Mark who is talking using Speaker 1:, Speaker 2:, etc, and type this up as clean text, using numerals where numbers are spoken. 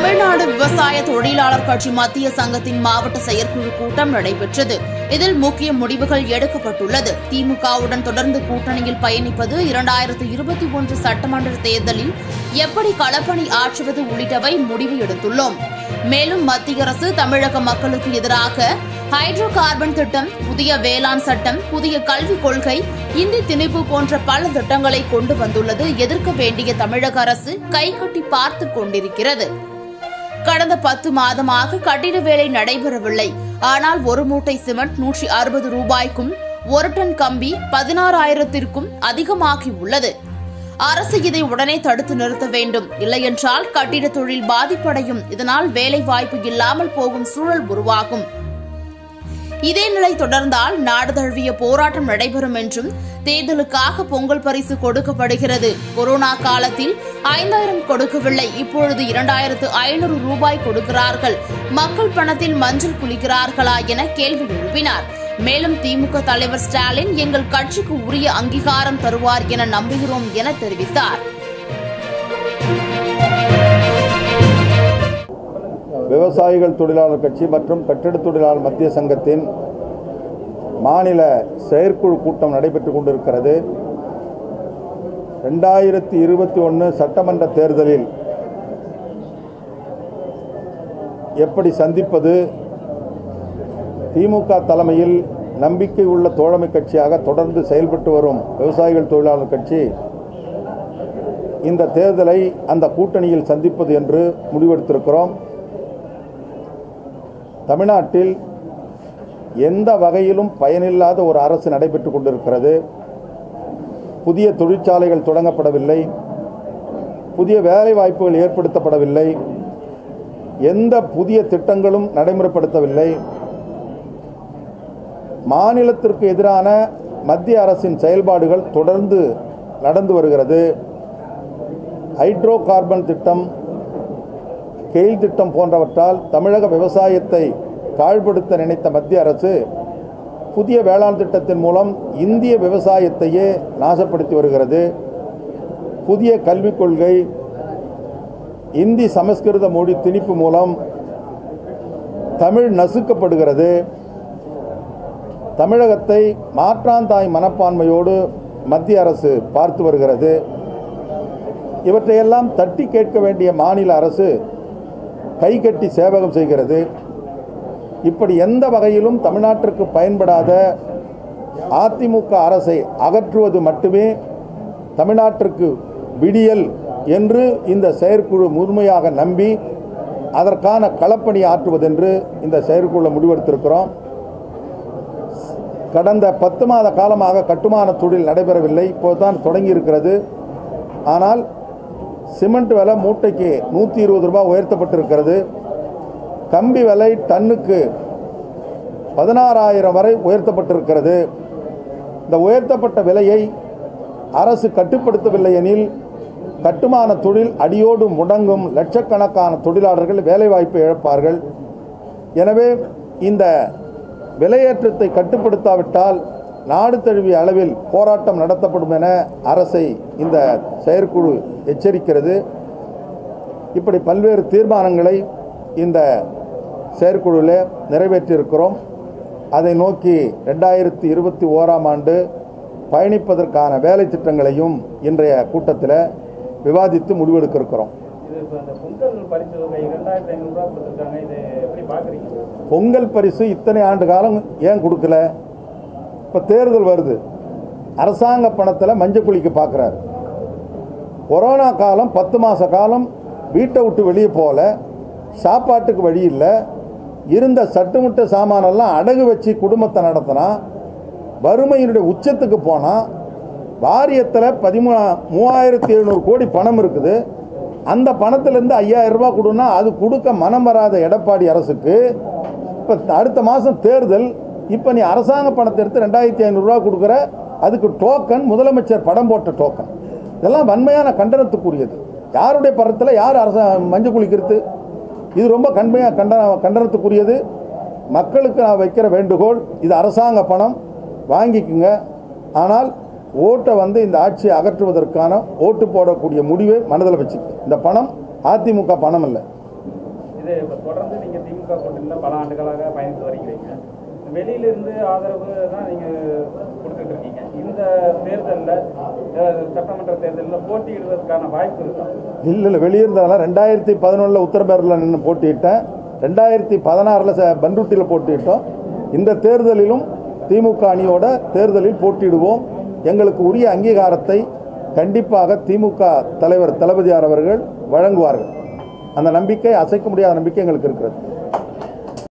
Speaker 1: தமிழ்நாடு விவசாய தொழிலாளர் கட்சி மத்திய சங்கத்தின் மாவட்ட செயற்குழு கூட்டம் நடைபெற்றது. இதில் முக்கிய முடிவுகள் எடுக்கப்பட்டுள்ளது. திமுகவுடன் தொடர்ந்து கூட்டணியில் பயணிப்பது, 2021 சட்டமன்ற தேர்தலில் எப்படி களப்பணி ஆற்றுவது உள்ளிட்டவை முடிவு எடுத்துள்ளோம். மேலும் மத்திய அரசு தமிழக மக்களுக்கு எதிராக ஹைட்ரோ கார்பன் திட்டம், புதிய வேளாண் சட்டம், புதிய கல்விக் கொள்கை, இந்தி திணிப்பு போன்ற பல திட்டங்களை கொண்டு வந்துள்ளது. எதிர்க்க வேண்டிய தமிழக அரசு கைகட்டி பார்த்துக் கொண்டிருக்கிறது. கடந்த 10 மாதமாக கட்டிட வேலை நடைபெறவில்லை. ஆனால் ஒரு மூட்டை சிமெண்ட் 160 ரூபாய்க்கும், ஒரு டன் கம்பி 16,000க்கும் அதிகமாகியுள்ளது. அரசு இதை உடனே தடுத்து நிறுத்த வேண்டும். இல்லையென்றால் கட்டிட தொழில் பாதிப்படையும். இதனால் வேலைவாய்ப்பு இல்லாமல் போகும் சூழல் உருவாகும். இதே நிலை தொடர்ந்தால் நாடு தழுவிய போராட்டம் நடைபெறும் என்றும், தேர்தலுக்காக பொங்கல் பரிசு கொடுக்கப்படுகிறது. கொரோனா காலத்தில் 5,000 கொடுக்கவில்லை, இப்பொழுது 2,500 ரூபாய் கொடுக்கிறார்கள். மக்கள் பணத்தில் மஞ்சள் குளிக்கிறார்களா என கேள்வி எழுப்பினார். மேலும் திமுக தலைவர் ஸ்டாலின் எங்கள் கட்சிக்கு உரிய அங்கீகாரம் தருவார் என நம்புகிறோம் என தெரிவித்தார்.
Speaker 2: விவசாயிகள் தொழிலாளர் கட்சி மற்றும் கட்டிட தொழிலாளர் மத்திய சங்கத்தின் மாநில செயற்குழு கூட்டம் நடைபெற்றுக் கொண்டிருக்கிறது. 2021 சட்டமன்ற தேர்தலில் எப்படி சந்திப்பது, திமுக தலைமையில் நம்பிக்கை உள்ள தோழமை கட்சியாக தொடர்ந்து செயல்பட்டு வரும் விவசாயிகள் தொழிலாளர் கட்சி இந்த தேர்தலை அந்த கூட்டணியில் சந்திப்பது என்று முடிவெடுத்திருக்கிறோம். தமிழ்நாட்டில் எந்த வகையிலும் பயனில்லாத ஒரு அரசு நடைபெற்றுக் கொண்டிருக்கிறது. புதிய தொழிற்சாலைகள் தொடங்கப்படவில்லை, புதிய வேலை வாய்ப்புகள் ஏற்படுத்தப்படவில்லை, எந்த புதிய திட்டங்களும் நடைமுறைப்படுத்தவில்லை. மாநிலத்திற்கு எதிரான மத்திய அரசின் செயல்பாடுகள் தொடர்ந்து நடந்து வருகிறது. ஹைட்ரோ கார்பன் திட்டம், கெயில் திட்டம் போன்றவற்றால் தமிழக விவசாயத்தை பாழ்படுத்த நினைத்த மத்திய அரசு புதிய வேளாண் திட்டத்தின் மூலம் இந்திய விவசாயத்தையே நாசப்படுத்தி வருகிறது. புதிய கல்விக் கொள்கை, இந்தி சமஸ்கிருத மொழி திணிப்பு மூலம் தமிழ் நசுக்கப்படுகிறது. தமிழகத்தை மாற்றாந்தாய் மனப்பான்மையோடு மத்திய அரசு பார்த்து வருகிறது. இவற்றையெல்லாம் தட்டி கேட்க வேண்டிய மாநில அரசு கைகட்டி சேவகம் செய்கிறது. இப்படி எந்த வகையிலும் தமிழ்நாட்டிற்கு பயன்படாத அதிமுக அரசை அகற்றுவது மட்டுமே தமிழ்நாட்டிற்கு விடியல் என்று இந்த செயற்குழு முழுமையாக நம்பி அதற்கான களப்பணி ஆற்றுவதென்று இந்த செயற்குழு முடிவெடுத்திருக்கிறோம். கடந்த 10 மாத காலமாக கட்டுமான தொழில் நடைபெறவில்லை, இப்போதுதான் தொடங்கி இருக்கிறது. ஆனால் சிமெண்ட் விலை மூட்டைக்கு 120 ரூபாய் உயர்த்தப்பட்டிருக்கிறது. கம்பி விலை டன்னுக்கு 16,000 வரை உயர்த்தப்பட்டிருக்கிறது. இந்த உயர்த்தப்பட்ட விலையை அரசு கட்டுப்படுத்தவில்லை எனில் கட்டுமான தொழில் அடியோடு முடங்கும். லட்சக்கணக்கான தொழிலாளர்கள் வேலைவாய்ப்பை இழப்பார்கள். எனவே இந்த விலையேற்றத்தை கட்டுப்படுத்தாவிட்டால் நாடு தழுவிய அளவில் போராட்டம் நடத்தப்படும் என அரசை இந்த செயற்குழு எச்சரிக்கிறது. இப்படி பல்வேறு தீர்மானங்களை இந்த செயற்குழுவில் நிறைவேற்றியிருக்கிறோம். அதை நோக்கி 2021ஆம் ஆண்டு பயணிப்பதற்கான வேலை திட்டங்களையும் இன்றைய கூட்டத்தில் விவாதித்து முடிவெடுக்க இருக்கிறோம். பொங்கல் பரிசு இத்தனை ஆண்டு காலம் ஏன் கொடுக்கல? இப்போ தேர்தல் வருது, அரசாங்க பணத்தில் மஞ்சள் குளிக்க பார்க்குறாரு. கொரோனா காலம் 10 மாத காலம் வீட்டை விட்டு வெளியே போகல, சாப்பாட்டுக்கு வழி இல்லை, இருந்த சட்டுமுட்டை சாமானெல்லாம் அடகு வச்சு குடும்பத்தை நடத்தினா, வறுமையினுடைய உச்சத்துக்கு போனால், வாரியத்தில் 3,700 கோடி பணம் இருக்குது. அந்த பணத்திலேருந்து 5,000 ரூபா கொடுன்னா அது கொடுக்க மனம் வராத எடப்பாடி அரசுக்கு இப்போ அடுத்த மாதம் தேர்தல், இப்போ நீ அரசாங்க பணத்தை எடுத்து 2,500 ரூபா கொடுக்குற, அதுக்கு டோக்கன் முதலமைச்சர் படம் போட்ட டோக்கன். இதெல்லாம் வன்மையான கண்டனத்துக்குரியது. யாருடைய படத்தில் யார் மஞ்சள் குளிக்கிறது? இது ரொம்ப கண்டனத்துக்குரியது. மக்களுக்கு நான் வைக்கிற வேண்டுகோள், இது அரசாங்க பணம், வாங்கிக்குங்க. ஆனால் ஓட்டை இந்த ஆட்சியை அகற்றுவதற்கான ஓட்டு போடக்கூடிய முடிவை மனதில் வச்சுக்க. இந்த பணம் அதிமுக பணம் இல்லை.
Speaker 3: இப்போ தொடர்ந்து நீங்கள் திமுக கூட்டணியில் பல ஆண்டுகளாக பயணித்து வருகிறீங்க. வெளியிலிருந்து ஆதரவு தான் நீங்கள் கொடுத்துட்டு இருக்கீங்க. இந்த தேர்தலில் சட்டமன்ற தேர்தலில் போட்டியிடுவதற்கான வாய்ப்பு இருக்கா?
Speaker 2: இல்லை, வெளியிருந்தாலும் 2011 உத்தரப்பேரில் நின்று போட்டியிட்டேன், 2016 பண்ருட்டியில் போட்டியிட்டோம். இந்த தேர்தலிலும் திமுக அணியோட தேர்தலில் போட்டியிடுவோம். எங்களுக்கு உரிய அங்கீகாரத்தை கண்டிப்பாக திமுக தலைவர் தளபதியார் அவர்கள் வழங்குவார்கள். அந்த நம்பிக்கை, அசைக்க முடியாத நம்பிக்கை எங்களுக்கு இருக்கிறது.